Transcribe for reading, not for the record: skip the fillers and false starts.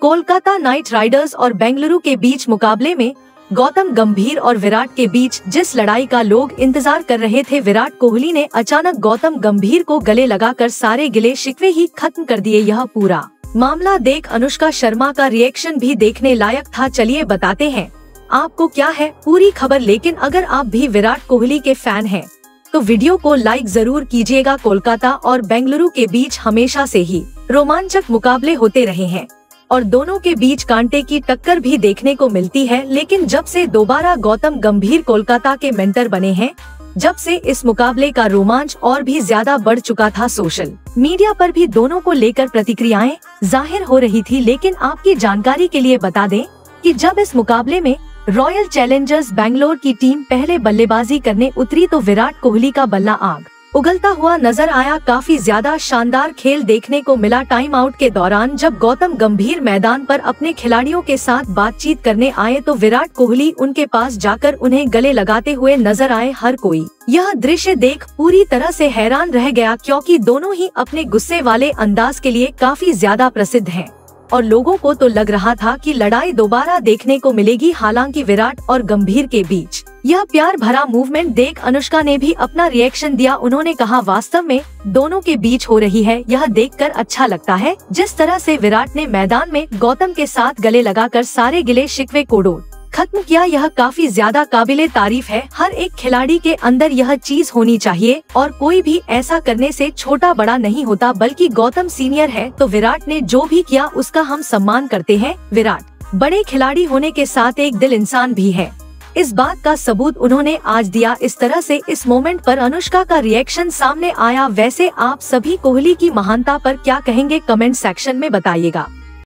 Kolkata night Riders और बेंगलुरु के बीच मुकाबले में गौतम गंभीर और विराट के बीच जिस लड़ाई का लोग इंतजार कर रहे थे, विराट कोहली ने अचानक गौतम गंभीर को गले लगाकर सारे गिले शिकवे ही खत्म कर दिए। यह पूरा मामला देख अनुष्का शर्मा का रिएक्शन भी देखने लायक था। चलिए बताते हैं आपको क्या है पूरी खबर। लेकिन अगर आप भी विराट कोहली के फैन हैं तो वीडियो को लाइक जरूर कीजिएगा। कोलकाता और बेंगलुरु के बीच हमेशा से ही रोमांचक मुकाबले होते रहे हैं और दोनों के बीच कांटे की टक्कर भी देखने को मिलती है। लेकिन जब से दोबारा गौतम गंभीर कोलकाता के मेंटर बने हैं, जब से इस मुकाबले का रोमांच और भी ज्यादा बढ़ चुका था। सोशल मीडिया पर भी दोनों को लेकर प्रतिक्रियाएं जाहिर हो रही थी। लेकिन आपकी जानकारी के लिए बता दें कि जब इस मुकाबले में रॉयल चैलेंजर्स बैंगलोर की टीम पहले बल्लेबाजी करने उतरी तो विराट कोहली का बल्ला आग उगलता हुआ नजर आया। काफी ज्यादा शानदार खेल देखने को मिला। टाइम आउट के दौरान जब गौतम गंभीर मैदान पर अपने खिलाड़ियों के साथ बातचीत करने आए तो विराट कोहली उनके पास जाकर उन्हें गले लगाते हुए नजर आए। हर कोई यह दृश्य देख पूरी तरह से हैरान रह गया, क्योंकि दोनों ही अपने गुस्से वाले अंदाज के लिए काफी ज्यादा प्रसिद्ध हैं और लोगों को तो लग रहा था कि लड़ाई दोबारा देखने को मिलेगी। हालांकि विराट और गंभीर के बीच यह प्यार भरा मूवमेंट देख अनुष्का ने भी अपना रिएक्शन दिया। उन्होंने कहा, वास्तव में दोनों के बीच हो रही है यह देखकर अच्छा लगता है। जिस तरह से विराट ने मैदान में गौतम के साथ गले लगाकर सारे गिले शिकवे को खत्म किया, यह काफी ज्यादा काबिले तारीफ है। हर एक खिलाड़ी के अंदर यह चीज होनी चाहिए और कोई भी ऐसा करने से छोटा बड़ा नहीं होता, बल्कि गौतम सीनियर है तो विराट ने जो भी किया उसका हम सम्मान करते हैं। विराट बड़े खिलाड़ी होने के साथ एक दिल इंसान भी है, इस बात का सबूत उन्होंने आज दिया। इस तरह से इस मोमेंट पर अनुष्का का रिएक्शन सामने आया। वैसे आप सभी कोहली की महानता पर क्या कहेंगे, कमेंट सेक्शन में बताइएगा।